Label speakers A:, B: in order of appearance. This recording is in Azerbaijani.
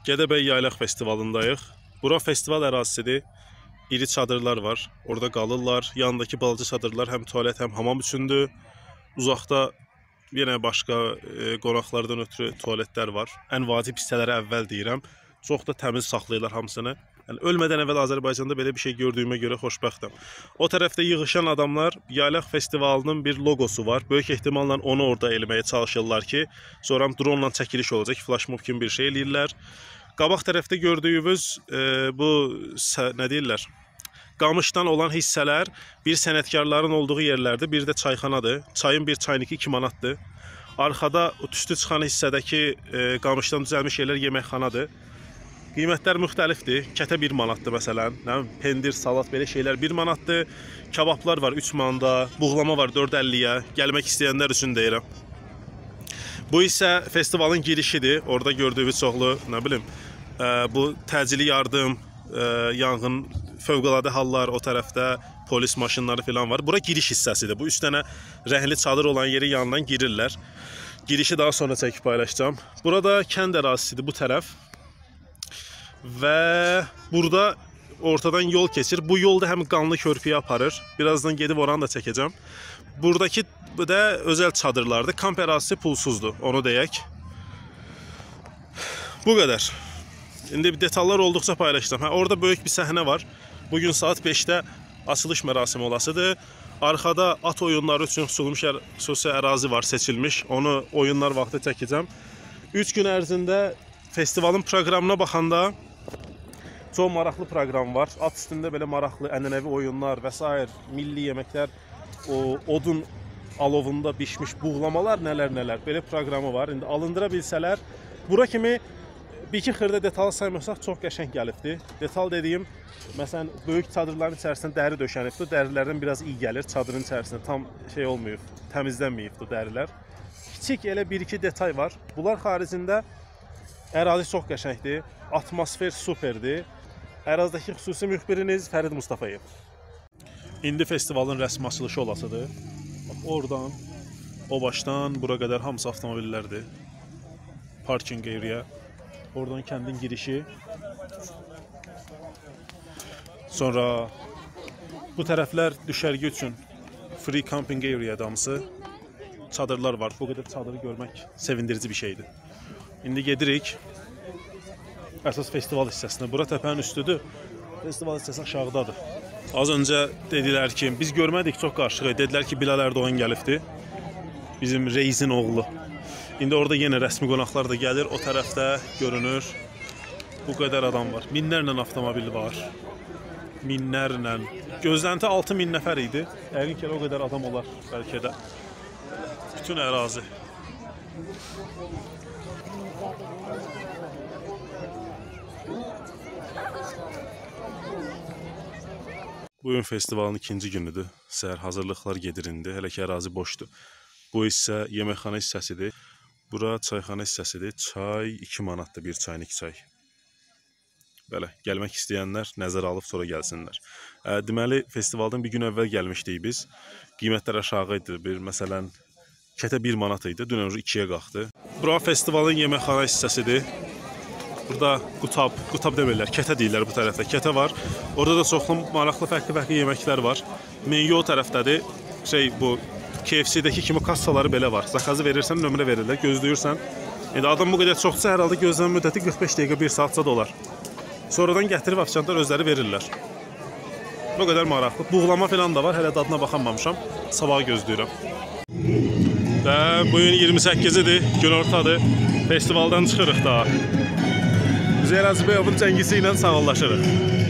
A: Gədəbəy Yaylaq Festivalındayıq. Bura festival ərazisidir. İri çadırlar var. Orada qalırlar. Yanındakı balaca çadırlar həm tualet, həm hamam üçündür. Uzaqda yenə başqa qonaqlardan ötürü tualetlər var. Ən vacib hissələri əvvəl deyirəm. Çox da təmiz saxlayırlar hamısını. Yəni, ölmədən əvvəl Azərbaycanda belə bir şey gördüyümə görə xoşbəxtəm. O tərəfdə yığışan adamlar, Yaylaq Festivalının bir logosu var. Böyük ehtimalla onu orada eləməyə çalışırlar ki, sonra drone ilə çəkiliş olacaq, flash mob kimi bir şey eləyirlər. Qabaq tərəfdə gördüyünüz bu, nə deyirlər, qamışdan olan hissələr bir sənətkarların olduğu yerlərdir, bir də çayxanadır. Çayın bir çayniki 2 manatdır. Arxada o tüstü çıxan hissədəki qamışdan düzəlmiş yerlər yeməkxanadır. Qiymətlər müxtəlifdir. Kətə 1 manatdır məsələn. Pendir, salat belə şeylər 1 manatdır. Kabablar var 3 manada, buğlama var 4.50-yə. Gəlmək istəyənlər üçün deyirəm. Bu isə festivalın girişidir. Orada gördüyünüz çoxlu, nə bilim, bu təcili yardım, yanğın, fövqəladə hallar o tərəfdə polis maşınları falan var. Bura giriş hissəsidir. Bu 3 dənə rəhli çadır olan yeri yanından girirlər. Girişi daha sonra çəkib paylaşacağım. Burada kənd ərazisidir bu tərəf. Və burada ortadan yol keçir. Bu yol da həm qanlı körpüyə aparır. Birazdan gedib oranı da çəkəcəm. Buradakı da özəl çadırlardır. Kamp ərazisi pulsuzdur, onu deyək. Bu qədər. İndi detallar olduqca paylaşacağım. Orada böyük bir səhnə var. Bugün saat 5-də açılış mərasimi olasıdır. Arxada at oyunları üçün xüsusi ərazi var seçilmiş. Onu oyunlar vaxtı çəkəcəm. 3 gün ərzində festivalın proqramına baxanda çox maraqlı proqram var. At üstündə belə maraqlı ənənəvi oyunlar və s. milli yeməklər, odun alovunda bişmiş buğlamalar, nələr. Belə proqramı var. İndi alındıra bilsələr, bura kimi bir-iki xırda detal saymırsaq çox qəşəng gəlibdir. Detal dediyim, məsələn, böyük çadırların içərisində dəri döşənibdir. Dərilərdən biraz iyi gəlir. Çadırın içərisində tam şey olmayıb, təmizlənməyibdir dərilər. Kiçik elə bir-iki detay var. Bunlar xaricində ərazi çox qəşəngdir. Atmosfer superdir. Ərazidəki xüsusi müxbiriniz Fərid Mustafayev. İndi festivalın rəsmi açılışı olasıdır. Oradan, o başdan bura qədər hamısı avtomobillərdir. Parking area. Oradan kəndin girişi. Sonra bu tərəflər düşərgə üçün free camping area damısı. Çadırlar var. Bu qədər çadırı görmək sevindirici bir şeydir. İndi gedirik əsas festival hissəsinə. Bura təpənin üstüdür. Festival hissəsi aşağıdadır. Az öncə dedilər ki, biz görmədik, çox qarşıq. Dedilər ki, Bilal Erdoğan gəlibdir. Bizim reisin oğlu. İndi orada yenə rəsmi qonaqlar da gəlir. O tərəfdə görünür. Bu qədər adam var. Minlərlə avtomobil var. Minlərlə. Gözlənti 6000 nəfər idi. Yəqin ki, o qədər adam olar bəlkə də. Bütün ərazi. Bugün festivalın 2-ci günüdür. Səhər hazırlıqlar gedir indi. Hələ ki, ərazi boşdur. Bu hissə yeməkxana hissəsidir. Bura çayxana hissəsidir. Çay 2 manatdır, bir çaynik çay. Belə, gəlmək istəyənlər nəzərə alıb sonra gəlsinlər. Deməli, festivaldan bir gün əvvəl gəlmişdik biz. Qiymətlər aşağı idi. Məsələn, kətə 1 manat idi. Dünən 2-yə qalxdı. Bura festivalın yeməkxana hissəsidir. Burada qutab demirlər, kətə deyirlər bu tərəfdə. Kətə var. Orada da çoxlu maraqlı fərqli yeməklər var. Menyu o tərəfdədir. Bu KFC-dəki kimi kassaları belə var. Zakazı verirsən, nömrə verirlər, gözləyirsən. İndi adam bu qədər çoxsa, hər halda gözləmə müddəti 45 dəqiqə, 1 saatsa da olar. Sonradan gətirib afişantlar özləri verirlər. O qədər maraqlı. Buğlama falan da var, hələ dadına baxanmamışam. Sabahı gözləyirəm. Bugün 28-idir, günortadır. Festivaldan çıxırıq daha. Zeynəb Zibeyovun cəngisi ilə sağollaşırıq.